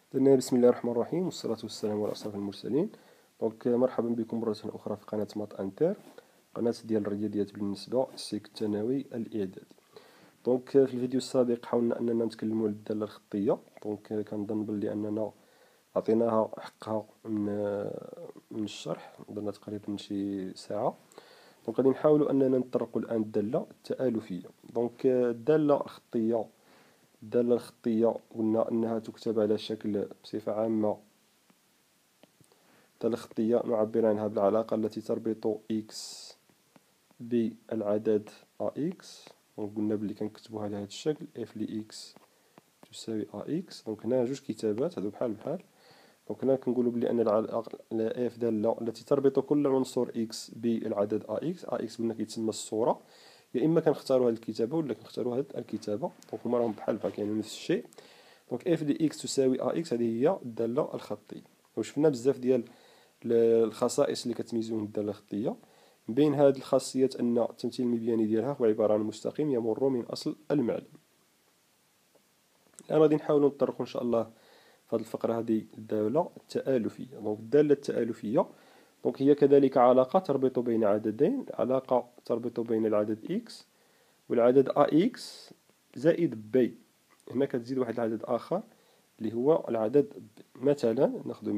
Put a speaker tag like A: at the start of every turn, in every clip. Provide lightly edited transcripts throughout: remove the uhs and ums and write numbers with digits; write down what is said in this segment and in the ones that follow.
A: بسم الله الرحمن الرحيم، والصلاة والسلام على أشرف المرسلين. مرحبا بكم مرة أخرى في قناة مات أنتر، قناة ديال الرياضيات بالنسبة للسلك الثانوي الإعدادي. في الفيديو السابق حاولنا أننا نتكلموا على الدالة الخطية. كنظن بلي أننا عطيناها حقها من الشرح، درنا تقريبا شي ساعة. غادي نحاولوا أننا نطرقوا الآن الدالة التآلفية. الدالة الخطية قلنا أنها تكتب على شكل بصفة عامة. الدالة الخطية نعبر عنها بالعلاقة التي تربط x بالعدد ax. قلنا بلي كنكتبوها على هذا الشكل f ل x تساوي ax. هنا جوج كتابات هادو بحال بحال. هنا كنقولوا بلي أن f دالة التي تربط كل عنصر x بالعدد ax قلنا كيتسمى الصورة. يا إما كنختاروا هذه الكتابة ولا كنختاروا هذه الكتابة. هما راهم بحال بحال كاينين نفس الشيء. f ل x تساوي ax هذه هي الدالة الخطية. وشفنا بزاف ديال الخصائص اللي كتميزو الدالة الخطية. من بين هذه الخاصيات أن التمثيل المبياني ديالها هو عبارة عن مستقيم يمر من أصل المعلم. الآن غادي نحاولوا نطرقوا إن شاء الله في هذه الفقرة هذه الدالة التآلفية. الدالة التآلفية هي كذلك علاقة تربط بين عددين، علاقة تربط بين العدد x والعدد ax زائد b. هنا كتزيد واحد العدد آخر اللي هو العدد b. مثلا ناخذ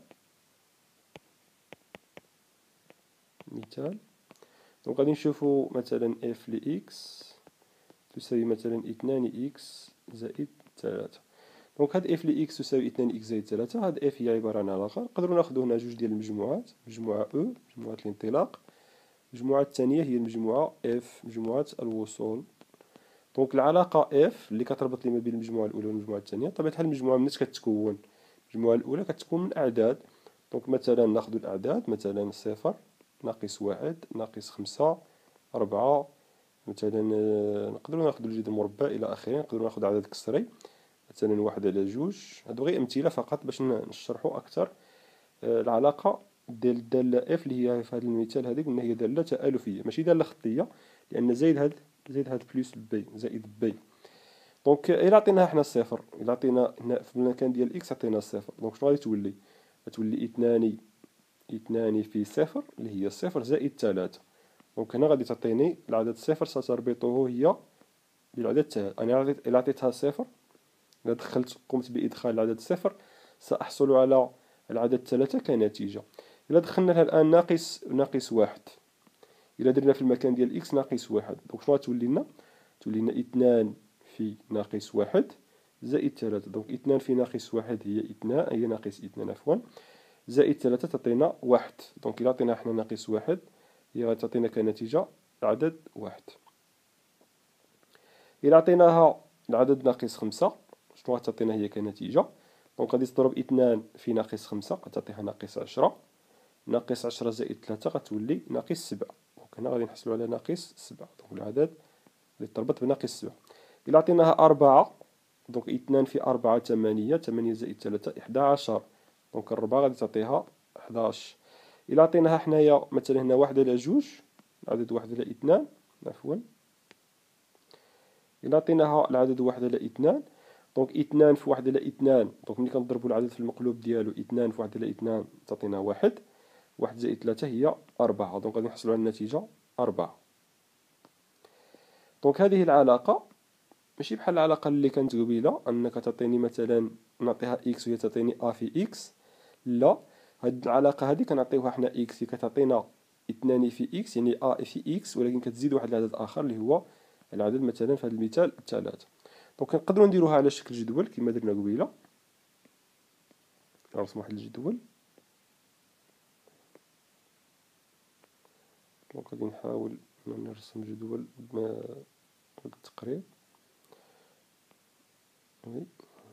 A: مثال. غادي نشوفوا مثلا f ل x تساوي مثلا 2x زائد 3. هاد f ل x تساوي 2x زائد 3. هاد f هي عبارة عن علاقة نقدروا ناخذوا هنا جوج ديال المجموعات، مجموعة E مجموعة الانطلاق، المجموعة الثانية هي المجموعة f مجموعة الوصول. العلاقة f اللي كتربط لي ما بين المجموعة الأولى والمجموعة الثانية بطبيعة الحال المجموعة مناش كتكون. المجموعة الأولى كتكون من أعداد. مثلا ناخذ الأعداد، مثلا 0 ناقص 1 ناقص 5 4. مثلا نقدروا ناخذ الجذر المربع إلى آخره. نقدروا ناخذ عدد كسري مثلا 1 على 2. هادو غير أمثلة فقط باش نشرحوا أكثر العلاقة ديال الدالة f اللي هي في هذا المثال هذه قلنا هي دالة تآلفية ماشي دالة خطية، لأن زايد هاد بلس بي زائد بي. إلا عطيناها حنا الصفر، إلا عطينا هنا في المكان ديال إكس عطينا الصفر، شنو غادي تولي؟ غتولي اثنان في صفر اللي هي صفر زائد 3. هنا غادي تعطيني العدد صفر ستربطه هي بالعدد 3. أنا إلا عطيتها صفر، إلا قمت بإدخال العدد صفر سأحصل على العدد 3 كنتيجة. إلا دخلنا لها الآن ناقص 1، إلا درنا في المكان ديال إكس ناقص 1، شنو غتولي لنا؟ تولي لنا 2 في ناقص 1 زائد 3. 2 في ناقص 1 هي 2، هي ناقص 2 عفوا، زائد 3 تعطينا 1. إلا عطينا حنا ناقص 1 هي غتعطينا كنتيجة العدد 1. إلا عطيناها العدد ناقص 5 شنو غتعطينا هي كنتيجة؟ غادي تضرب 2 في ناقص 5 غتعطيها ناقص 10. ناقص 10 زائد 3 غتولي ناقص 7. هنا غادي نحصلوا على ناقص 7. العدد اللي تربط بناقص 7. إلا عطيناها 4، 2 في 4 8، 8 زائد 3 11. الربعة غادي تعطيها 11. إلا عطيناها حنايا مثلا هنا 1 على 2، العدد 1 على 2 عفوا. إلا عطيناها العدد 1 على 2، 2 في 1 على 2، ملي كنضربو العدد في المقلوب ديالو 2 في 1 على 2 تعطينا 1. 1 زائد 3 هي 4. غادي نحصلوا على النتيجة 4. هذه العلاقة ماشي بحال العلاقة اللي كانت قبيلة أنك تعطيني مثلا نعطيها إكس وهي تعطيني أ في إكس. لا، هاد العلاقة هادي كنعطيوها حنا إكس هي كتعطينا 2 في إكس يعني أ في إكس، ولكن كتزيد واحد العدد آخر اللي هو العدد مثلا في هذا المثال 3. نقدروا نديروها على شكل جدول كما درنا قبيلة. نرسم واحد الجدول. غادي نحاول نرسم جدول بالتقريب. وي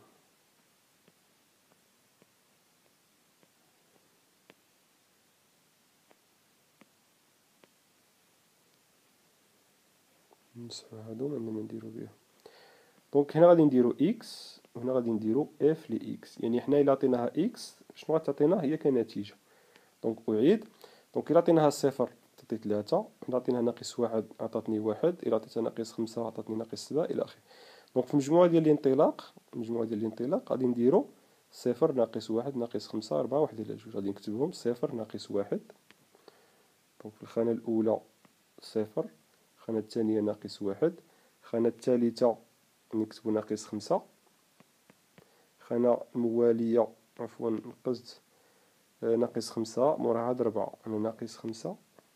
A: نمسحو هادو عندما نديرو بهم. هنا غادي نديرو إكس وهنا غادي نديرو إف لإكس، يعني حنا إلا عطيناها إكس شنو غتعطينا هي كنتيجة. أعيد. إلا عطيناها صفر تعطي 3، إلا عطيناها ناقص 1 عطاتني 1، إلا عطيتها ناقص 5 عطاتني ناقص 7 إلى آخره. في المجموعة ديال الانطلاق غادي نديرو صفر ناقص واحد ناقص خمسة ربعة واحد على جوج. غادي نكتبهم صفر ناقص واحد، دونك في الخانة الأولى صفر، الخانة الثانية ناقص واحد، الخانة الثالثة نكتبو ناقص خمسة، الخانة الموالية عفوا نقصت ناقص خمسة، موراها عاد ربعة، أنا ناقص خمسة،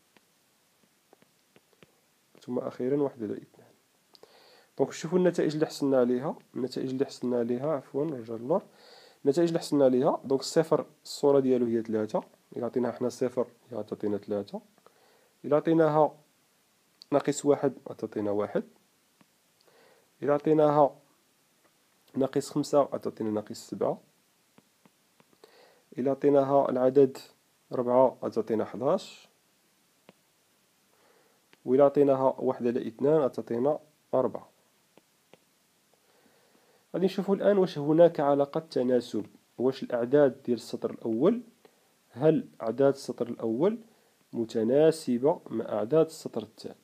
A: ثم أخيرا واحد على اثنان. دونك شوفوا النتائج اللي حصلنا عليها، عفوا نرجع للور. النتائج اللي حصلنا عليها، دونك الصفر الصورة ديالو هي ثلاثة، إلا عطيناها حنا صفر غتعطينا ثلاثة، إلا عطيناها ناقص واحد غتعطينا واحد، إلا عطيناها ناقص خمسة غتعطينا ناقص سبعة، إلا عطيناها العدد ربعة غتعطينا حداش، وإلا عطيناها واحد على اثنان غتعطينا أربعة. غادي نشوفوا الآن واش هناك علاقة تناسب، واش الأعداد ديال السطر الأول، هل أعداد السطر الأول متناسبة مع أعداد السطر الثاني؟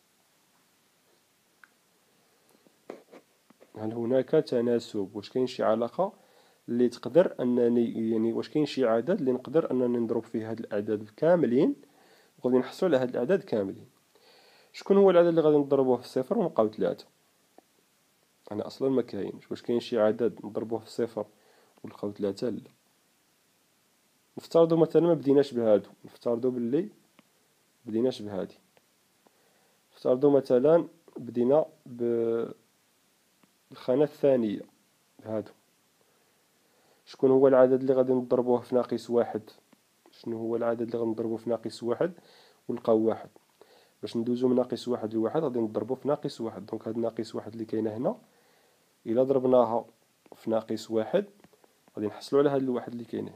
A: هل هناك تناسب؟ واش كاين شي علاقة اللي تقدر أنني يعني واش كاين شي عدد اللي نقدر أنني نضرب فيه هاد الأعداد كاملين وغادي نحصلوا على هاد الأعداد كاملين؟ شكون هو العدد اللي غادي نضربوه في صفر ونلقاو ثلاثة؟ أنا أصلا ما كاينش. واش كاين شي عدد نضربوه في صفر ونلقاو ثلاثة؟ لا. نفترضوا مثلا ما بديناش بهادو، نفترضوا باللي بديناش بهادي، نفترضوا مثلا بدينا بالخانة الثانية بهادو. شكون هو العدد اللي غادي نضربوه في ناقص واحد؟ شنو هو العدد اللي غنضربوه في ناقص واحد ونلقاو واحد؟ باش ندوزو من ناقص واحد لواحد غادي نضربو في ناقص واحد، دونك هاد ناقص واحد اللي كاينة هنا إلا ضربناها في ناقص واحد غادي نحصلو على هاد الواحد اللي كاين هنا.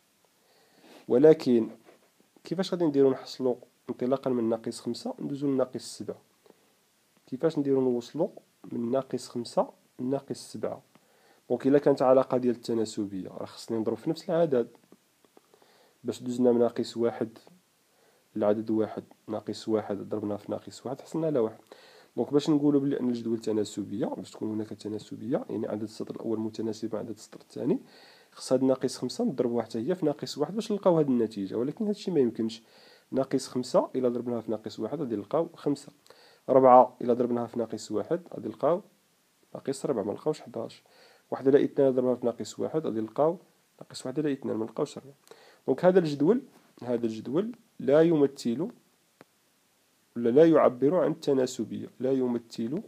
A: ولكن كيفاش غادي نديرو نحصلو انطلاقا من ناقص خمسة ندوزو لناقص سبعة؟ كيفاش نديرو نوصلو من ناقص خمسة لناقص سبعة؟ دونك إلا كانت علاقة ديال التناسبية راه خصني نضرب في نفس العدد. باش دوزنا من ناقص واحد لعدد واحد، ناقص واحد ضربناه في ناقص واحد حصلنا على واحد. دونك باش نقولوا بلي أن الجدول تناسبية، باش تكون هناك تناسبية يعني عدد السطر الأول متناسب مع عدد السطر الثاني، خص هاد ناقص خمسة نضربوها حتى هي في ناقص واحد باش نلقاو هاد النتيجة. ولكن هادشي ما يمكنش. ناقص خمسة إلا ضربناها في ناقص واحد غادي نلقاو خمسة، ربعة إلا ضربناها في ناقص واحد غادي نلقاو ناقص ربعة ما نلقاوش حداش، واحد على اثنان ضربناها في ناقص واحد غادي نلقاو ناقص واحد على اثنان ما نلقاوش ربعة. دونك هذا الجدول لا يمثل ولا لا يعبر عن التناسبية، لا يمثل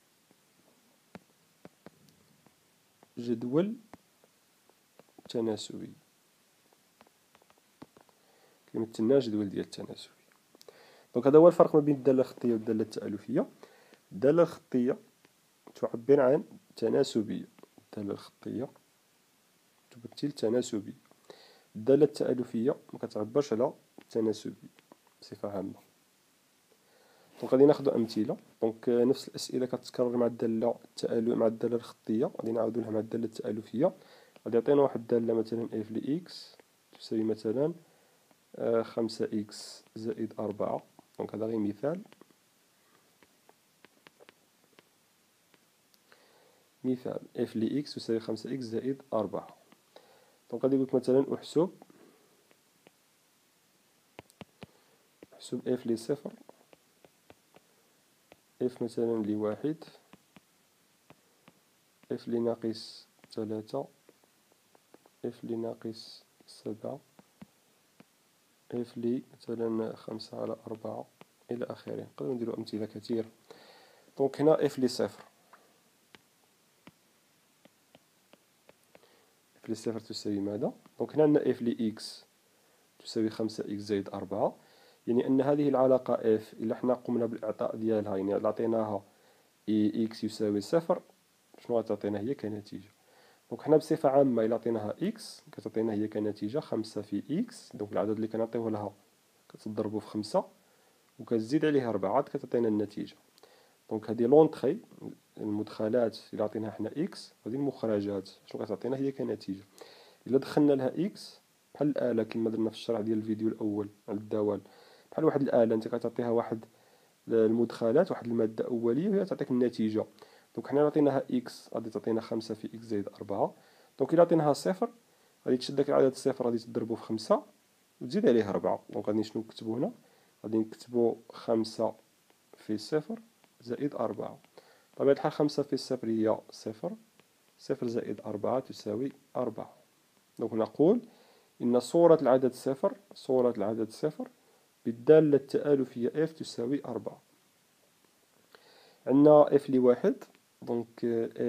A: جدول تناسبي، كيمثلنا جدول ديال التناسبية. دونك هذا هو الفرق ما بين الدالة الخطية والدالة التألفية. الدالة الخطية تعبر عن تناسبية، الدالة الخطية تمثل تناسبية. الدالة التألفية ما كتعبرش على التناسبية بصفة عامة. دونك غادي ناخذ أمثلة. دونك نفس الأسئلة كتتكرر مع الدالة مع الدالة الخطية، غادي نعاودو لها مع الدالة التألفية. غادي يعطينا واحد الدالة مثلا اف لإكس تساوي مثلا 5 إكس زائد 4. دونك هذا غير مثال. اف لإكس تساوي 5 إكس زائد 4. دونك غادي يقولك مثلا احسب اف لصفر، اف مثلا لواحد، اف لناقص 3، اف لناقص 7، اف لي مثلا 5 على 4 إلى آخره. نقدرو نديرو أمثلة كثيرة. دونك هنا اف لصفر، اف لصفر تساوي ماذا؟ دونك هنا عندنا اف لإكس تساوي 5 إكس زائد 4، يعني أن هذه العلاقة اف إلا حنا قمنا بالإعطاء ديالها، يعني إلا عطيناها إكس يساوي صفر، شنو غتعطينا هي كنتيجة؟ دونك حنا بصفة عامة إلا عطيناها إكس كتعطينا هي كنتيجة 5 في إكس، دونك العدد اللي كنعطيوه لها كتضربو في 5 وكتزيد عليه 4 عاد كتعطينا النتيجة. دونك هذه لونطخي المدخلات إلا عطيناها حنا إكس، وهذه المخرجات شنو كتعطينا هي كنتيجة. إلا دخلنا لها إكس بحال الآلة كما درنا في الشرح ديال الفيديو الأول على الدوال، بحال واحد الآلة أنت كتعطيها واحد المدخلات واحد المادة أولية وهي تعطيك النتيجة. دونك حنا عطيناها إكس غادي تعطينا 5 في إكس زائد 4. دونك إلا عطيناها صفر غادي تشد داك العدد الصفر غادي تضربو في 5 وتزيد عليه 4. دونك غادي شنو نكتبو هنا؟ غادي نكتبو 5 في صفر زائد 4. بطبيعة الحال 5 في صفر هي صفر، صفر زائد 4 تساوي 4. دونك نقول إن صورة العدد صفر بالدالة التآلفية f تساوي 4. عندنا f لواحد، دونك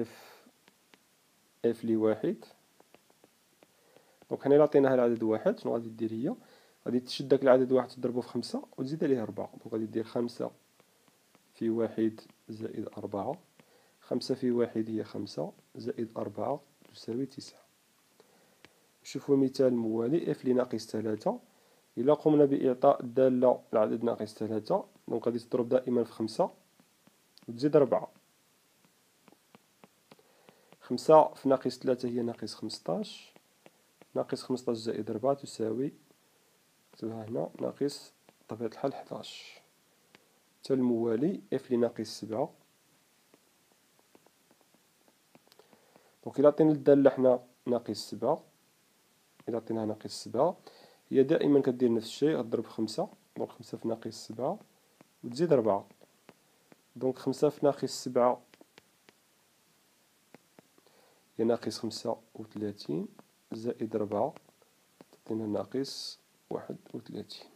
A: f لواحد، دونك حنا إلا عطيناها العدد واحد شنو غادي دير هي؟ غادي تشد داك العدد واحد تضربو في 5 وتزيد عليه 4. دونك غادي دير 5 في واحد زائد 4. 5 في واحد هي 5 زائد 4 تساوي 9. نشوفو المثال الموالي f لناقص 3. إلا قمنا بإعطاء الدالة العدد ناقص 3 دونك غادي تضرب دائما في 5 وتزيد 4. 5 في ناقص 3 هي ناقص 15. ناقص 15 زائد 4 تساوي، نكتبها هنا، ناقص بطبيعة الحال 11. المثال الموالي f لناقص 7. دونك إلا عطينا الدالة حنا ناقص 7، إلا عطيناها ناقص 7 هي دائما كدير نفس الشيء، غتضرب في 5. دونك 5 في ناقص 7 وتزيد 4. دونك 5 في ناقص 7 هي ناقص 35 زائد 4 تعطينا ناقص 31.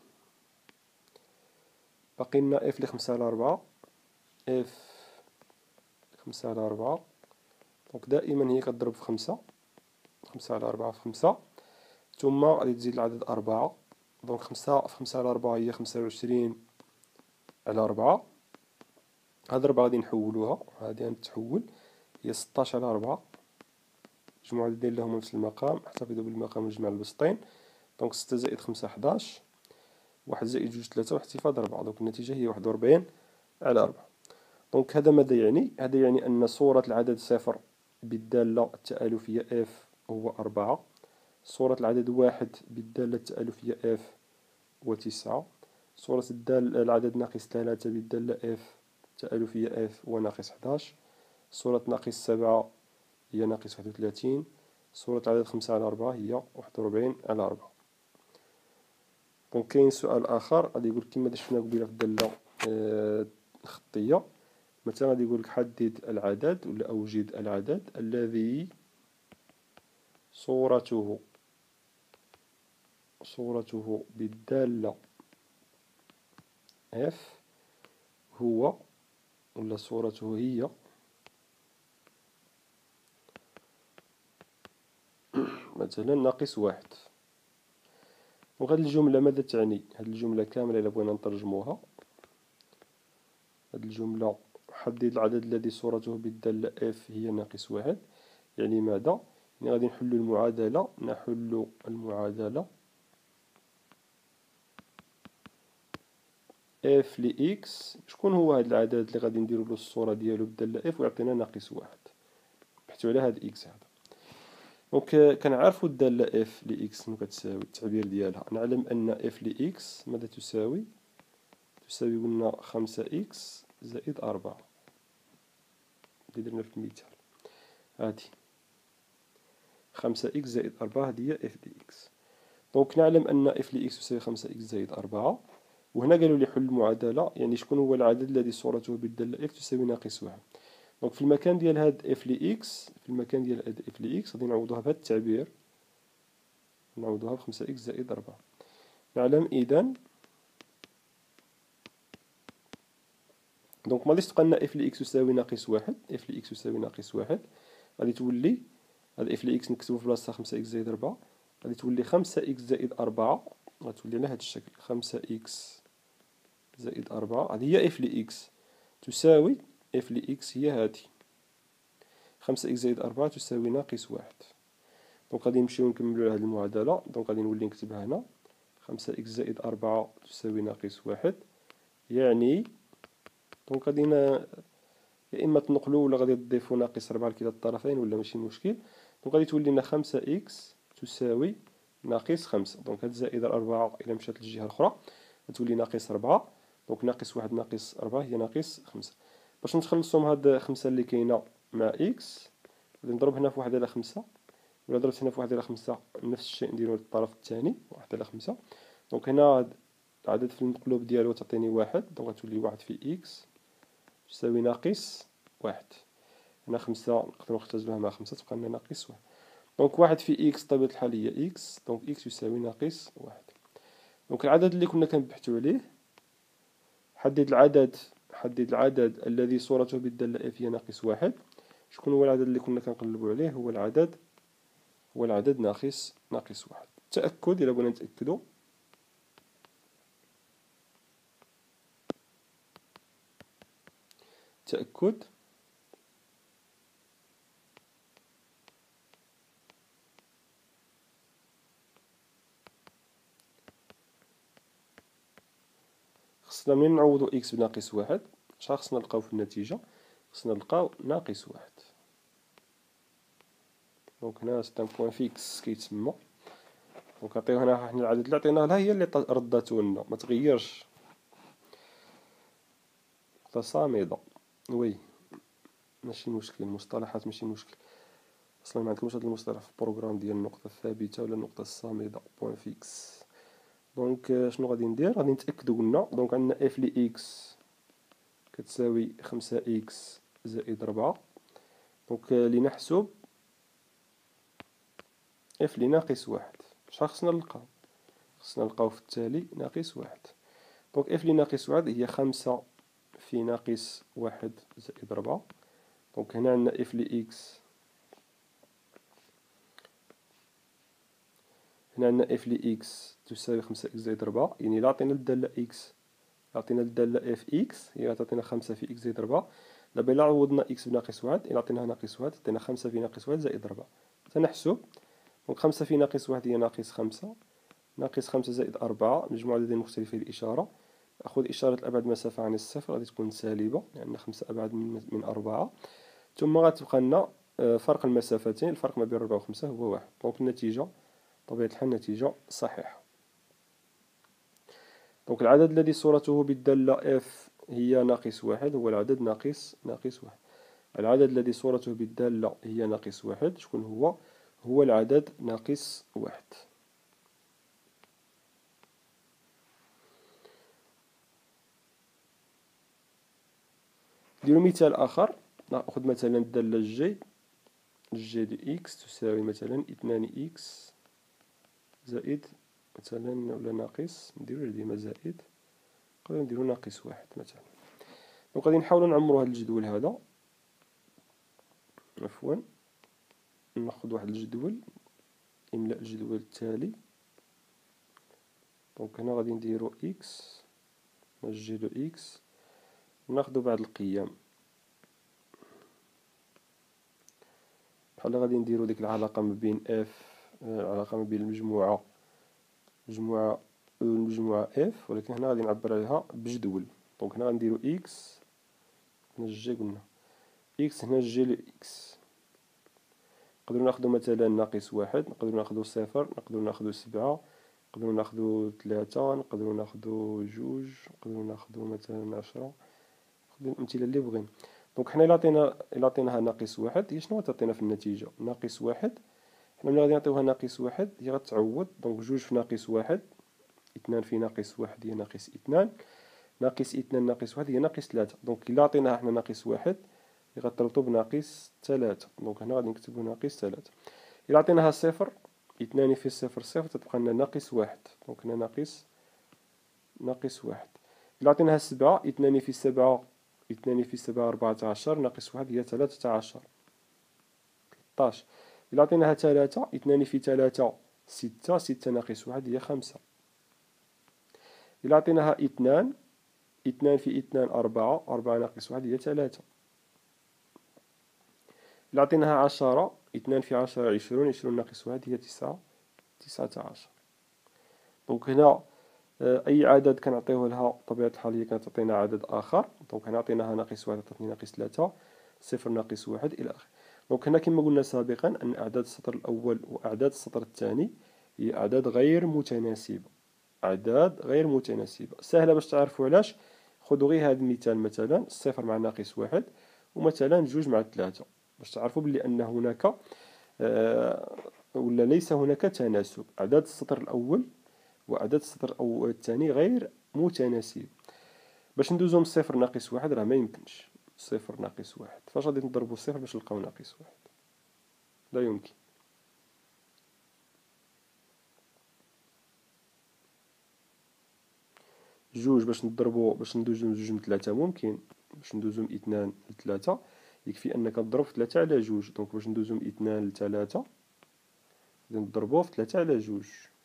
A: باقي لنا f لخمسة على 4. f خمسة على 4 دونك دائما هي كتضرب في 5. 5 على 4 في 5 ثم غادي تزيد العدد 4. دونك 5 في 5 على 4 هي 25 على 4. هاد 4 غادي نحولوها، هادي غتحول هي 16 على 4. مجموع العددين لهما نفس المقام، احتفظوا بالمقام ونجمع البسطين. دونك 6 زائد 5 11، 1 زائد 2 3، واحتفاظ 4. دونك النتيجة هي 41 على 4. دونك هذا ماذا يعني؟ هذا يعني أن صورة العدد صفر بالدالة التآلفية f هو 4. صورة العدد واحد بالدالة التآلفية f هو 9. صورة العدد ناقص 3 بالدالة f التآلفية f هو ناقص 11. صورة ناقص 7 هي ناقص 31. صورة العدد 5 على 4 هي 41 على 4. دونك كاين سؤال آخر غادي يقول كما شفنا قبيله في الدالة الخطية. مثلا غادي يقول لك حدد العدد ولا أوجد العدد الذي صورته بالدالة f هو، ولا صورته هي مثلا ناقص 1. وهذه الجملة ماذا تعني؟ هذه الجملة كاملة إلا بغينا نترجموها، هذه الجملة حدد العدد الذي صورته بالدالة f هي ناقص 1 يعني ماذا؟ يعني غادي نحل المعادلة f ل x. شكون هو هذا العدد اللي غادي نديرو له الصورة ديالو بالدالة f ويعطينا ناقص 1؟ بحثوا على هاد x هذا. دونك كنعرفوا الدالة f ل x شنو كتساوي، التعبير ديالها نعلم أن f ل x ماذا تساوي؟ قلنا 5x زائد 4 اللي درنا في المثال. هادي 5x زائد 4 هذه هي f ل x. دونك نعلم أن f ل x تساوي 5x زائد 4. وهنا قالوا لي حل المعادلة، يعني شكون هو العدد الذي صورته بالدالة f تساوي ناقص 1. دونك في المكان ديال هاد f ل x، غادي نعوضوها بهذا التعبير، نعوضوها ب 5x زائد 4. نعلم إذن دونك ما غاديش تبقى لنا f ل x تساوي ناقص 1. f ل x تساوي ناقص 1 غادي تولي هاد f ل x نكتبو في بلاصتها 5x زائد 4 غادي تولي 5x زائد 4. غتولي على هاد الشكل 5x زائد 4. هذه هي f ل x تساوي f ل x هي هادي 5x زائد 4 تساوي ناقص 1. دونك غادي نمشيو نكملو هاد المعادلة. دونك غادي نولي نكتبها هنا 5x زائد 4 تساوي ناقص 1. يعني دونك غادي يا إما تنقلو ولا غادي تضيفو ناقص 4 لكلا الطرفين ولا ماشي مشكل. دونك غادي تولي لنا 5x تساوي ناقص 5. دونك هاد زائد 4 إلا مشات للجهة الأخرى غتولي ناقص 4. دونك ناقص 1 ناقص 4 هي ناقص 5. باش نتخلصو من هاد 5 اللي كاينة مع x غادي نضرب هنا في 1 على 5 ولا ضربت هنا في 1/5 نفس الشيء نديرو للطرف الثاني 1/5. دونك هنا العدد في المقلوب ديالو تعطيني 1، دونك غتولي 1 في إكس تساوي ناقص 1. هنا 5 نقدرو نختزلوها مع 5 تبقى لنا ناقص 1. دونك 1 في إكس بطبيعة الحال هي إكس، دونك إكس يساوي ناقص 1. دونك العدد اللي كنا كنبحثو عليه، حدد العدد الذي صورته بالدالة اف هي ناقص 1. شكون هو العدد اللي كنا كنقلبو عليه؟ هو العدد ناقص 1. تأكد إلا بغينا نتأكدو، خصنا منين نعوضو إكس بناقص 1؟ شحال خصنا نلقاو في النتيجة؟ خصنا نلقاو ناقص 1. دونك هنا سيت ان بوان فيكس كيتسمى. دونك نعطيو هنا حنا العدد اللي عطيناه لها هي اللي رداتو لنا، ما تغيرش، نقطة صامدة. وي ماشي مشكل، المصطلحات ماشي مشكل، اصلا ما عندكمش هاد المصطلح في البروغرام ديال النقطة الثابتة ولا النقطة الصامدة بوان فيكس. دونك شنو غادي ندير؟ غادي نتأكدو قلنا. دونك عندنا اف لي اكس كتساوي 5 اكس زائد 4. دونك لنحسب اف لي ناقص 1. شحال خصنا نلقاو؟ خصنا نلقاو في التالي ناقص 1. دونك اف لي ناقص 1 هي 5 في ناقص 1 زائد 4. دونك هنا عندنا اف لي اكس، هنا عندنا اف لي اكس تساوي 5 اكس زائد 4، يعني إلا عطينا الدالة اكس، عطينا الدالة اف اكس هي تعطينا 5 في اكس زائد 4. دابا إلا عوضنا اكس بناقص 1، إلا عطيناها ناقص 1 عطينا 5 في ناقص 1 زائد 4. تنحسب. دونك 5 في ناقص 1 هي ناقص 5، ناقص 5 زائد 4 مجموع عددين مختلفين الإشارة. أخذ إشارة الأبعد مسافة عن الصفر غادي تكون سالبة، لأن 5 أبعد من 4. ثم غتبقى لنا فرق المسافتين، الفرق ما بين 4 و5 هو 1. دونك النتيجة بطبيعة الحال نتيجة صحيحة. دونك العدد الذي صورته بالدالة اف هي ناقص 1 هو العدد ناقص 1. العدد الذي صورته بالدالة هي ناقص 1 شكون هو؟ هو العدد ناقص 1. نديرو مثال آخر. نأخذ مثلا الدالة جي دي إكس تساوي مثلا 2 إكس زائد مثلا ولا ناقص، نديرو ديما زائد، نقدرو نديرو ناقص 1 مثلا. دونك غادي نحاولو نعمرو هاد الجدول هذا. عفوا، ناخذ واحد الجدول، إملاء الجدول التالي. دونك هنا غادي نديرو إكس جي دو إكس، ناخدو بعض القيم بحال غادي نديرو ديك العلاقة ما بين اف، العلاقة ما بين المجموعة اف، ولكن هنا غادي نعبر عليها بجدول. دونك هنا غنديرو اكس، هنا جي قلنا اكس، هنا جي لو اكس. نقدرو ناخدو مثلا ناقص 1، نقدرو ناخدو 0، نقدرو ناخدو 7، نقدرو ناخدو 3، نقدرو ناخدو 2، نقدرو ناخدو مثلا 10. ناخدو الأمثلة اللي بغينا. دونك حنا إلا عطيناها ناقص 1 هي شنو غتعطينا في النتيجة؟ ناقص 1. حنا ملي غادي نعطيوها ناقص 1 هي غتعوض. دونك 2 في ناقص 1، 2 في ناقص 1 هي ناقص 2، ناقص 2 ناقص 1 هي ناقص 3. دونك إلا عطيناها حنا ناقص 1 هي غترتب بناقص 3. دونك هنا غادي نكتبو ناقص 3. إلا عطيناها 0، 2 في 0 0 تتبقى لنا ناقص 1. دونك هنا ناقص 1. إلا عطيناها 7، 2 في 7، 2 في 7 14، ناقص 1 هي 13. 13. إلا عطيناها 3، 2 في 3 6، 6 ناقص 1 هي 5. إلا عطيناها 2، 2 في 2 4، 4 ناقص 1 هي 3. إلا عطيناها 10، 2 في 10 20، 20 ناقص 1 هي 19. دونك هنا أي عدد كنعطيوه لها بطبيعة الحال هي كتعطينا عدد آخر. دونك هنا عطيناها ناقص 1 عطاتني ناقص 3، 0 ناقص 1 إلى آخره. دونك هنا كما قلنا سابقا أن أعداد السطر الأول وأعداد السطر الثاني هي أعداد غير متناسبة. سهلة باش تعرفوا علاش. خذوا غير هذا المثال، مثلا 0 مع ناقص 1، ومثلا 2 مع 3، باش تعرفوا بلي أن هناك ولا ليس هناك تناسب. أعداد السطر الأول وأعداد السطر الثاني غير متناسب. باش ندوزو من صفر ناقص واحد راه ما يمكنش. صفر ناقص واحد فاش غادي نضربو صفر باش نلقاو ناقص واحد؟ لا يمكن. جوج باش نضربو باش ندوزو من جوج لثلاثة ممكن. باش ندوزو من اثنان لثلاثة يكفي أنك تضرب في ثلاثة على جوج. دونك باش ندوزو من اثنان لثلاثة غادي نضربوه في ثلاثة على جوج.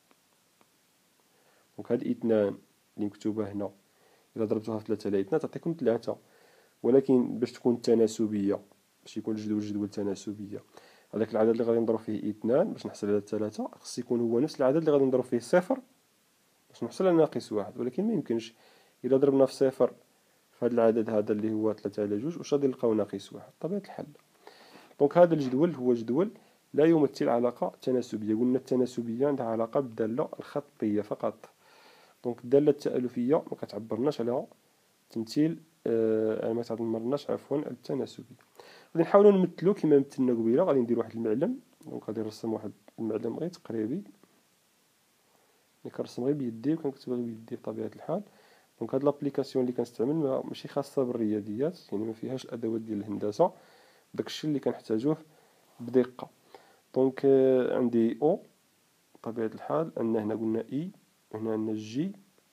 A: دونك هاد اثنان اللي مكتوبة هنا إلا ضربتوها في ثلاثة على اثنان تعطيكم ثلاثة. ولكن باش تكون تناسبية، باش يكون الجدول تناسبية، هذاك العدد اللي غادي نضرب فيه اثنان باش نحصل على ثلاثة خص يكون هو نفس العدد اللي غادي نضرب فيه صفر باش نحصل على ناقص واحد. ولكن ما يمكنش. إلا ضربنا في صفر في هذا العدد هذا اللي هو ثلاثة على جوج واش غادي نلقاو ناقص واحد بطبيعة الحال. دونك هذا الجدول هو جدول لا يمثل علاقة تناسبية. قلنا التناسبية عندها علاقة بالدالة الخطية فقط. دونك الدالة التألفية ما كتعبرناش على تمثيل ما تعبرناش عفوا على التناسبية. غادي نحاولوا نمثلو كما مثلنا قبيله. غادي ندير واحد المعلم. دونك غادي نرسم واحد المعلم غير تقريبي. ملي كنرسم غير بيدي وكنكتب غير بيدي بطبيعة الحال. دونك هاد لابليكاسيون اللي كنستعمل ماشي خاصة بالرياضيات، يعني ما فيهاش الادوات ديال الهندسة. داكشي اللي كنحتاجوه بدقة. دونك عندي او بطبيعة الحال. عندنا هنا قلنا اي، هنا عندنا جي،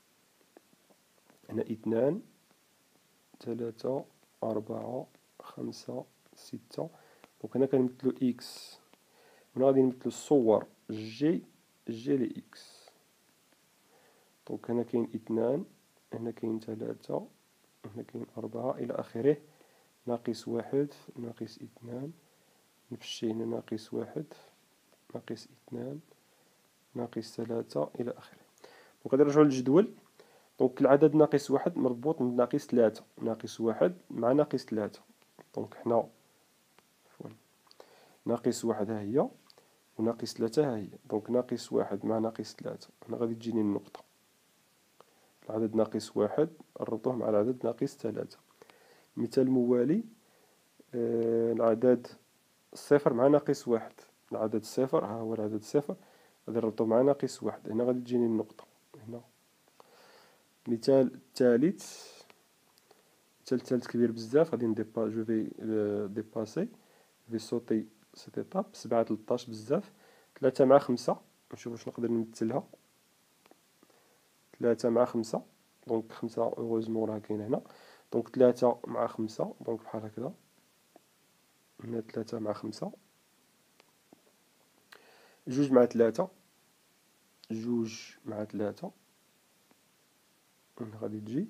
A: هنا اثنان ثلاثة أربعة خمسة ستة. دونك هنا كنمثلو إكس. هنا غادي نمثلو الصور جي لإكس. دونك هنا كاين اثنان، هنا كاين ثلاثة، هنا كاين أربعة إلى آخره. ناقص واحد، ناقص اثنان، نفس الشيء هنا ناقص واحد، ناقص اثنان، ناقص ثلاثة إلى آخره. دونك غادي نرجعو للجدول. دونك العدد ناقص واحد مربوط بناقص ثلاثة. ناقص واحد مع ناقص ثلاثة. دونك حنا ناقص واحد ها هي وناقص ثلاثة ها هي. دونك ناقص واحد مع ناقص ثلاثة هنا غادي تجيني النقطة. العدد ناقص واحد نربطوه مع العدد ناقص ثلاثة. مثال موالي. العدد صفر مع ناقص واحد. العدد صفر ها هو العدد صفر غادي نربطوه مع ناقص واحد. هنا غادي تجيني النقطة هنا. مثال الثالث. مثال الثالث كبير بزاف. غادي جو في ديباسي في صوتي سيت ايطاب. 7 13 بزاف. 3 مع 5 نشوف واش نقدر نمثلها. 3 مع 5 دونك 5 اوغوزمون راه كاين هنا. دونك 3 مع 5 دونك بحال هكذا. هنا 3 مع 5. جوج مع 3 جوج مع 3 هنا غادي تجي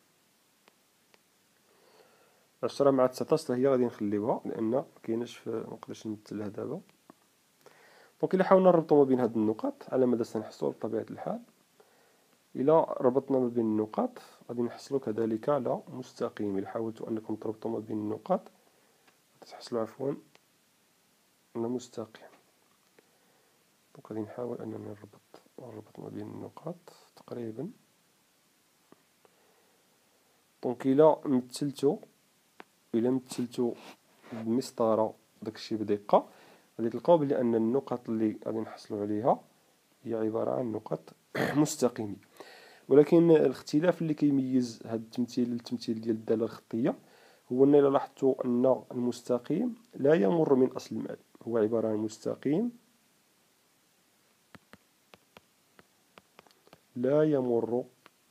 A: 10 مع 19 هي غادي نخليوها لأن مكايناش منقدرش نمثلها دابا. دونك إلا حاولنا نربطو ما بين هاد النقاط على مدى سنحصل بطبيعة الحال. إلا ربطنا ما بين النقاط غادي نحصلو كذلك على مستقيم. إلا حاولتو أنكم تربطو ما بين النقاط تحصلو عفوا على مستقيم. دونك غادي نحاول أنني نربط ما بين النقاط تقريبا. دونك إلا مثلتو بمسطرة داكشي بدقة غادي تلقاو بلي أن النقط اللي غادي نحصلو عليها هي عبارة عن نقط مستقيمة. ولكن الاختلاف اللي كيميز هذا التمثيل ديال الدالة الخطية هو أن إلا لاحظتوا أن المستقيم لا يمر من أصل المعلم. هو عبارة عن مستقيم لا يمر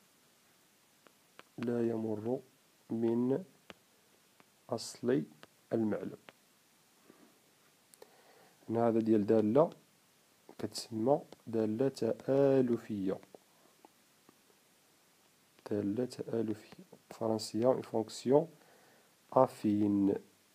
A: من أصل المعلم. هذا ديال دالة كتسمى دالة تآلفية. دالة تآلفية فرنسية اون فونكسيون افين.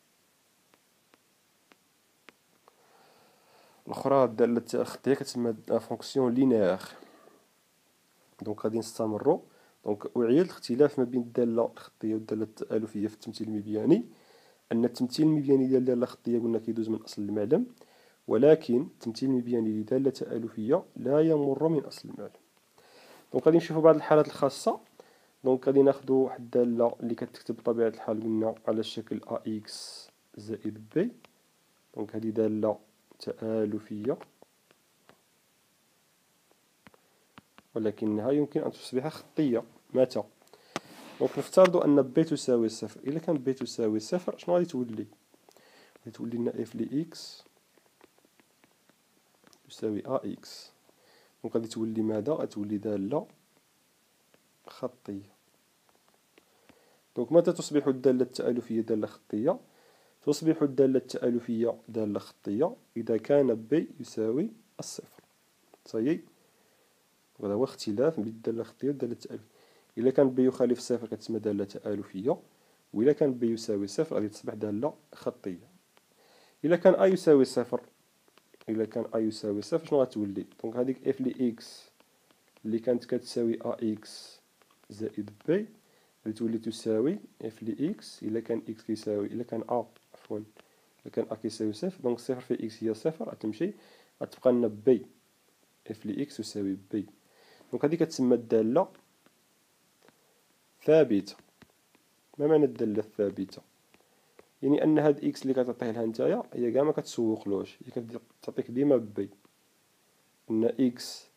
A: الأخرى الدالة الخطية كتسمى فونكسيون لينير. دونك غادي نستمروا. دونك أعيد الاختلاف ما بين الدالة الخطية والدالة التآلفية في التمثيل المبياني. أن التمثيل المبياني ديال الدالة الخطية قلنا كيدوز من أصل المعلم. ولكن التمثيل المبياني لدالة تآلفية لا يمر من أصل المعلم. دونك غادي نشوفوا بعض الحالات الخاصة. دونك غادي ناخدو واحد الدالة اللي كتكتب بطبيعة الحال قلنا على الشكل AX زائد B. دونك هذه دالة تآلفية. ولكنها يمكن أن تصبح خطية. متى؟ دونك نفترض أن بي تساوي صفر. إلا كان بي تساوي صفر شنو غادي تولي؟ غادي تولي لنا اف لإكس تساوي إكس. دونك غادي تولي ماذا؟ غتولي دالة خطية. دونك متى تصبح الدالة التآلفية دالة خطية؟ تصبح الدالة التآلفية دالة خطية إذا كان بي يساوي الصفر. صحيح؟ هذا هو اختلاف بين الدالة الخطية والدالة التآلفية. إلا كان بي يخالف صفر كتسمى دالة تآلفية، وإلا كان بي يساوي صفر غادي تصبح دالة خطية. إلا كان أ يساوي صفر، إلا كان أ يساوي صفر شنو غتولي؟ دونك هذيك اف لإكس اللي كانت كتساوي إكس زائد بي غادي تولي تساوي اف لإكس إلا كان إكس كيساوي إلا كان عفوا إلا كان كيساوي صفر. دونك صفر في إكس هي صفر، غتمشي غتبقى لنا بي اف لإكس تساوي بي. دونك هذه كتسمى الدالة ثابتة. ما معنى الدالة الثابتة؟ يعني أن هاد إكس اللي كتعطيه لها نتايا هي كاع ما كتسوقلوش، هي كتعطيك ديما بي. أن إكس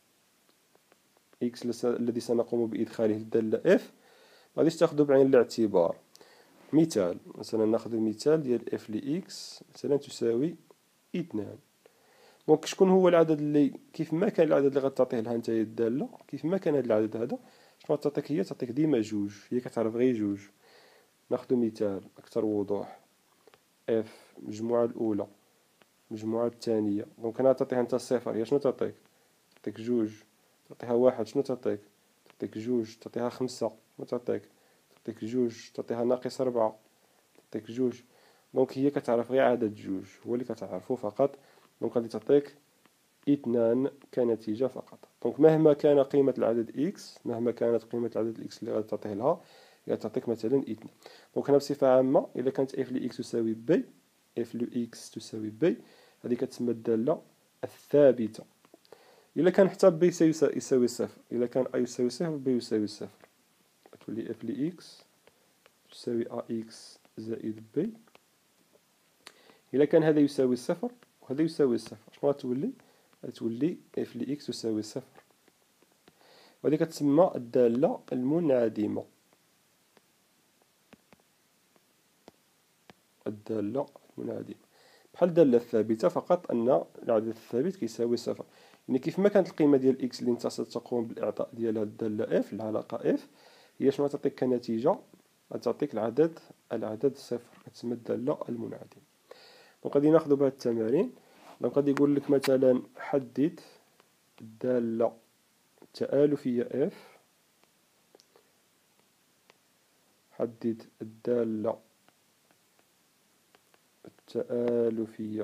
A: الذي سنقوم بإدخاله الدالة اف غاديش تاخدو بعين الاعتبار. مثال، مثلا ناخذ المثال ديال اف لإكس مثلا تساوي 2. دونك شكون هو العدد اللي كيف ما كان العدد اللي غتعطيه لها نتايا الدالة، كيف ما كان هاد العدد هذا شنو غتعطيك؟ هي تعطيك ديما جوج، هي كتعرف غير جوج. ناخذ مثال أكثر وضوح، اف المجموعة الأولى المجموعة الثانية. دونك هنا تعطيها انت صفر، هي شنو تعطيك؟ تعطيك جوج. تعطيها واحد شنو تعطيك؟ تعطيك جوج. تعطيها خمسة شنو تعطيك؟ تعطيك جوج. تعطيها ناقص 4 تعطيك جوج. دونك هي كتعرف غير عدد جوج، هو اللي كتعرفو فقط. دونك غادي تعطيك 2 كنتيجة فقط. دونك مهما كان قيمة العدد إكس، مهما كانت قيمة العدد إكس اللي غادي تعطيه لها، هي تعطيك مثلا 2. دونك هنا بصفة عامة إلا كانت اف لإكس تساوي بي، اف لإكس تساوي بي، هذه كتسمى الدالة الثابتة. إلا كان حتى بي يساوي صفر، إلا كان أ يساوي صفر بي يساوي صفر، تولي اف لإكس تساوي إكس زائد بي. إلا كان هذا يساوي صفر وهذا يساوي صفر شنو غتولي؟ غتولي اف لإكس تساوي صفر، وهذه كتسمى الدالة المنعدمة. الدالة المنعدمة بحال الدالة الثابتة، فقط أن العدد الثابت كيساوي صفر. يعني كيف ما كانت القيمة ديال إكس اللي انت ستقوم بالإعطاء ديالها الدالة اف العلاقة اف هي شنو غتعطيك كنتيجة؟ غتعطيك العدد صفر، كتسمى الدالة المنعدمة. دونك غادي ناخدو بهاد التمارين. دونك غادي يقول لك مثلا حدد الدالة التآلفية اف، حدد الدالة التآلفية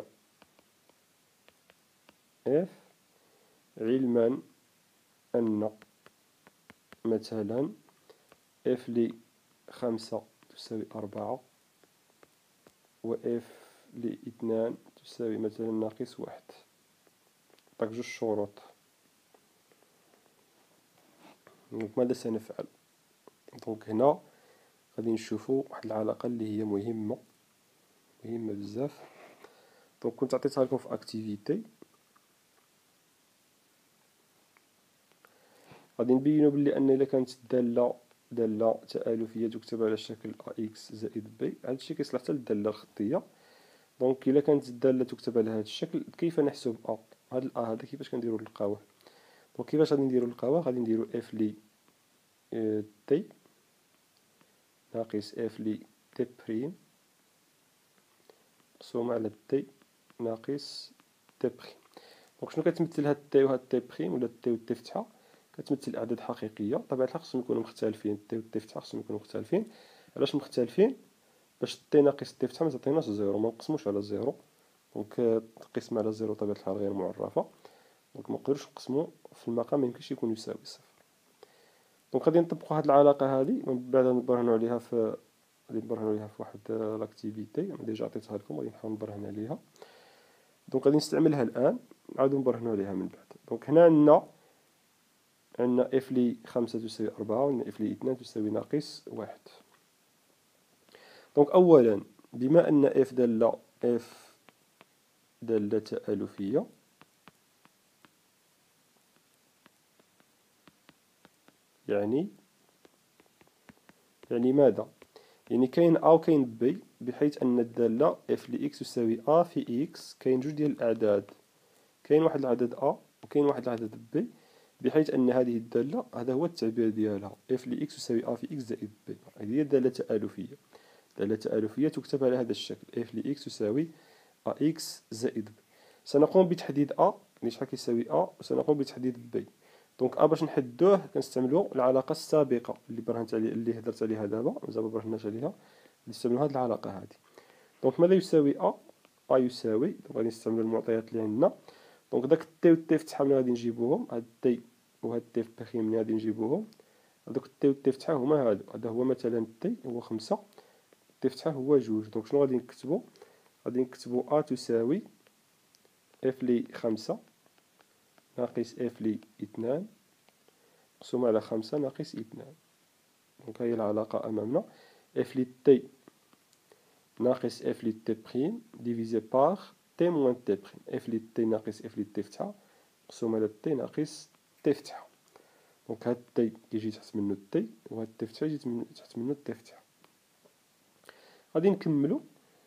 A: اف علما أن مثلا اف ل5 تساوي 4 و اف ل2 تساوي مثلا ناقص 1. عطاك جوج شروط. دونك ماذا سنفعل؟ دونك هنا غادي نشوفو واحد العلاقة اللي هي مهمة بزاف. دونك كنت عطيتها لكم في اكتيفيتي، غادي نبينو بلي أن إلا كانت دالة تآلفية تكتب على شكل إكس زائد بي، هادشي كيصلح حتى للدالة الخطية. دونك إلا كانت الدالة تكتب على هاد الشكل، كيف نحسب هاد هذا كيفاش كنديرو للقاوه؟ دونك كيفاش غادي نديرو للقاوه؟ غادي نديرو اف لي تي ناقص اف لي تي بريم مقسوم على تي ناقص تي بريم. دونك شنو كتمثل هاد تي وهاد تي بريم ولا تي والتي فتحة؟ كتمثل أعداد حقيقية. طبيعة الحال خصهم يكونوا مختلفين، تي والتي فتحة خصهم يكونوا مختلفين. علاش مختلفين؟ باش تي ناقص تي فتحة متعطيناش زيرو، منقسموش على زيرو. دونك القسمة على زيرو طبيعة الحال غير معرفة، دونك منقدروش نقسمو في المقام، ميمكنش يكون يساوي صفر. دونك غادي نطبقو هاد العلاقة هادي من بعد نبرهنو عليها في واحد لاكتيفيتي انا ديجا عطيتها لكم، غادي نحاول نبرهن عليها. دونك غادي نستعملها الآن نعاودو نبرهنو عليها من بعد. دونك هنا عندنا اف لي 5 تساوي 4 وعندنا اف لي 2 تساوي ناقص 1. دونك أولا بما أن اف دالة تآلفية، يعني ماذا؟ يعني كاين أ وكاين بي، بحيث أن الدالة اف لإكس تساوي أ في إكس. كاين جوج ديال الأعداد، كاين واحد العدد أ وكاين واحد العدد بي، بحيث أن هذه الدالة هذا هو التعبير ديالها، اف لإكس تساوي أ في إكس زائد بي. هذه هي دالة تآلفية. دالة تآلفية تكتب على هذا الشكل، اف لإكس تساوي أ إكس زائد بي. سنقوم بتحديد أ اللي شحال كيساوي أ، وسنقوم بتحديد بي. دونك أ باش نحدوه كنستعملو العلاقة السابقة اللي برهنت عليها، اللي هدرت عليها دابا، مازال ما برهناش عليها، نستعملو هاد العلاقة هادي. دونك ماذا يساوي أ؟ أ يساوي، دونك غادي نستعملو المعطيات اللي عندنا. دونك داك تي و تي فتحة من غادي نجيبوهم، هاد تي وهاد تي بخيم من غادي نجيبوهم. هادوك تي و تي فتحة هما هادو، هذا هو مثلا تي هو 5، تي فتحة هو 2. دونك شنو غادي نكتبو؟ غادي نكتبو أ تساوي اف لي 5 ناقص اف لي 2 مقسوم على 5 ناقص 2. دونك هاهي العلاقة أمامنا، اف لي تي ناقص اف لي تي بريم ديفيزي بار تي موان تي بريم، اف لي تي ناقص اف لي تي فتحة مقسوم على تي ناقص تي فتحة. دونك هاد تي كيجي تحت منو تي، وهاد تي فتحة يجي تحت منو تي فتحة. غادي نكملو.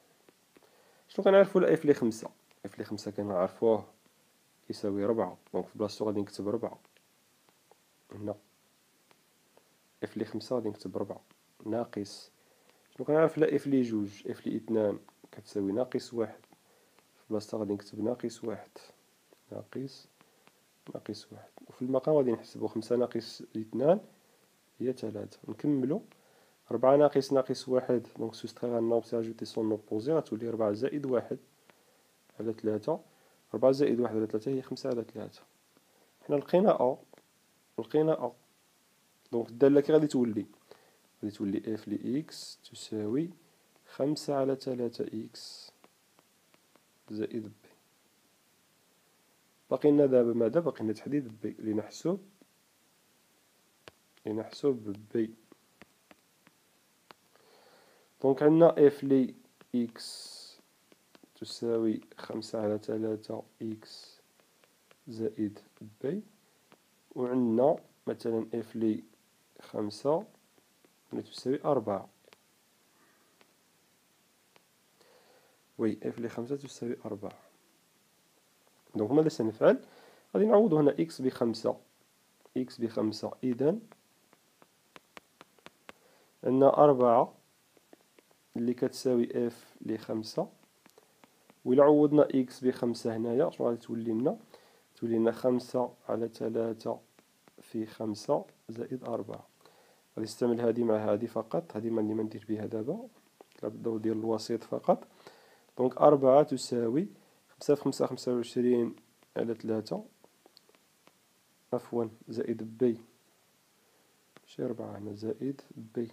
A: شنو كنعرفو على اف لي 5؟ اف لي 5 كنعرفوه يساوي 4، دونك في بلاصتو غادي نكتب 4 هنا. اف لي 5 غادي نكتب 4 ناقص، شنو كنعرف على اف لي 2؟ اف لي 2 كتساوي ناقص 1، في بلاصتها غادي نكتب ناقص 1 ناقص 1. وفي المقام غادي نحسبو 5 ناقص 2 هي 3. نكملو. 4 ناقص 1، دونك سوستراغ ان نومبر سي اجوتي سون اوبوزي، غتولي 4 زائد 1 على 3. 4 زائد 1 على 3 هي 5 على 3. حنا لقينا أ. دونك الدالة كي غادي تولي؟ غادي تولي اف لي إكس تساوي 5 على 3 إكس زائد بي. باقي لنا دابا ماذا؟ باقي لنا تحديد بي لنحسب بي. دونك عندنا اف لي إكس تساوي 5 على 3 إكس زائد بي، وعندنا مثلا اف لي 5 تساوي 4. وي اف لي 5 تساوي 4. دونك ماذا سنفعل؟ غادي نعوضو هنا إكس ب5، إكس ب5، إذن عندنا 4 اللي كتساوي اف لي 5، وإلا عوضنا إكس ب5 هنايا شنو غادي تولي لنا؟ تولي لنا 5 على 3 في 5 زائد 4. غادي نستعمل هادي مع هادي فقط، هادي ما ندير بها دابا، نبداو ديال الوسيط فقط. دونك 4 تساوي 5 في 5 25 على 3، عفوا زائد بي، ماشي 4 هنا، زائد بي.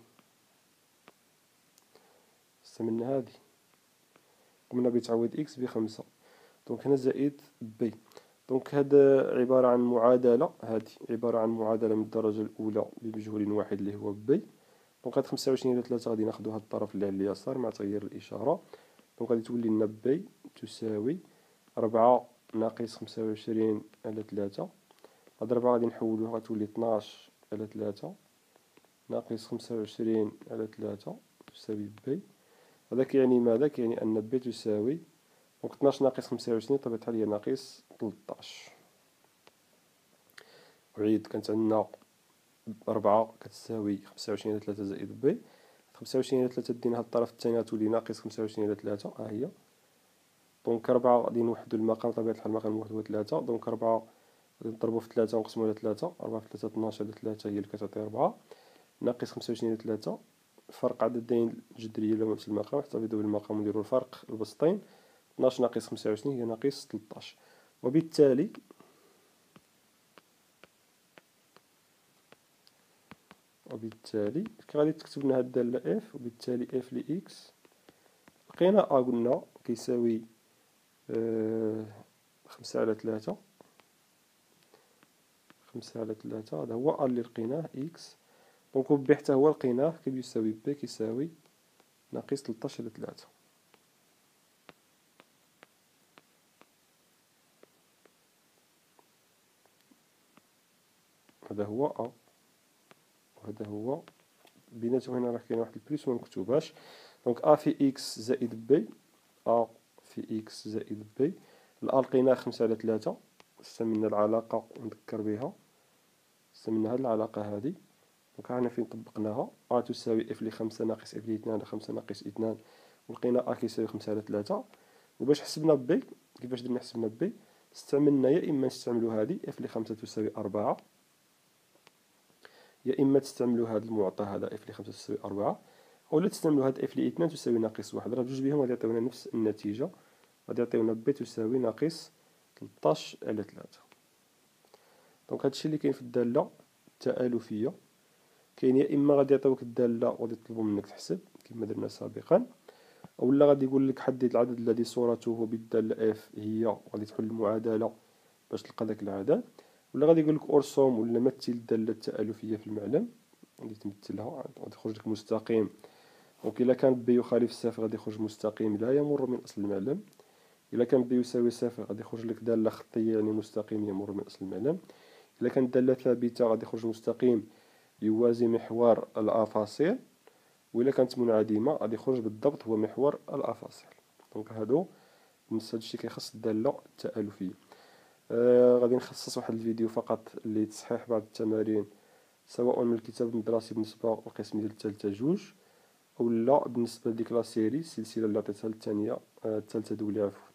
A: استعملنا هادي، قمنا بتعويض إكس ب5، دونك هنا زائد بي. دونك هذا عبارة عن معادلة، هذه عبارة عن معادلة من الدرجة الأولى بمجهول واحد اللي هو بي. دونك هاد 25 على 3 غادي ناخدو هاد الطرف اللي على اليسار مع تغيير الإشارة. دونك غادي تولي لنا بي تساوي 4 ناقص 25 على 3. هاد 4 غادي نحولوها غتولي 12 على 3 ناقص 25 على 3 تساوي بي. هذا كيعني ماذا؟ كيعني أن بي تساوي، دونك 12 ناقص 25 بطبيعة الحال هي ناقص 13. أعيد، كانت عندنا 4 كتساوي 25 على 3 زائد بي. 25 على 3 دينا هاد الطرف الثاني غتولي ناقص 25 على 3، ها هي. دونك 4 غادي نوحدو المقام، بطبيعة الحال المقام نوحدو هو 3. دونك 4 غادي نضربو في 3 ونقسمو على 3، 4 في 3 12 على 3 هي اللي كتعطي 4 ناقص 25 على 3. فرق عددين جذريين لهما نفس المقام، نحتفظو بالمقام ونديرو الفرق البسطين. 12 ناقص 25 هي ناقص 13. وبالتالي كي غادي تكتب لنا هاد الدالة اف، وبالتالي اف لي اكس لقينا ا قلنا كيساوي 5 على 3. 5 على 3 هذا هو ا اللي لقيناه اكس. دونك بي حتى هو لقيناه كيساوي بي كيساوي ناقص 13 على 3. هذا هو ا. وهذا هو بيناتهم. هنا راه كاين واحد البليس ومكتوباش. دونك ا في اكس زائد بي، ا في اكس زائد بي، الأ لقيناها 5/3، استعملنا العلاقة ونذكر بها، استعملنا هاد العلاقة هادي. دونك هنا فين طبقناها، ا تساوي اف ل5 ناقص اف ل2 على 5 ناقص 2، ولقينا ا كيساوي 5/3. وباش حسبنا بي، كيفاش درنا حسبنا بي؟ استعملنا يا إما نستعملو هادي اف ل5 تساوي 4، يا إما تستعملو هاد المعطى هذا اف ل5 تساوي 4، أولا تستعملو هاد اف ل2 تساوي -1. راه بجوج بهم غادي يعطيونا نفس النتيجة، غادي يعطيونا بي تساوي -13/3. دونك هادشي اللي كاين في الدالة التآلفية. كاين يا إما غادي يعطيوك الدالة وغادي يطلبو منك تحسب كما درنا سابقا، أولا غادي يقول لك حدد العدد الذي صورته بالدالة اف هي، غادي تحل المعادلة باش تلقى داك العدد، ولا غادي يقول لك ارسم ولا مثل الدالة التآلفية في المعلم، غادي تمثلها، غادي يخرج لك مستقيم. دونك إلا كان بي يخالف صفر غادي يخرج مستقيم لا يمر من أصل المعلم، إلا كان بي يساوي صفر غادي يخرج لك دالة خطية يعني مستقيم يمر من أصل المعلم، إلا كانت دالة ثابتة غادي يخرج مستقيم يوازي محور الأ فاصل، وإلا كانت منعدمة غادي يخرج بالضبط هو محور الأ فاصل. دونك هادو بالنسبة لهادشي كيخص الدالة التآلفية. غادي نخصص واحد الفيديو فقط لتصحيح بعض التمارين، سواء من الكتاب المدرسي بالنسبة للقسم ديال الثالثة جوج، أو لا بالنسبة لديك لا سيري السلسلة اللي عطيتها الثانية الثالثة دولية عفوا.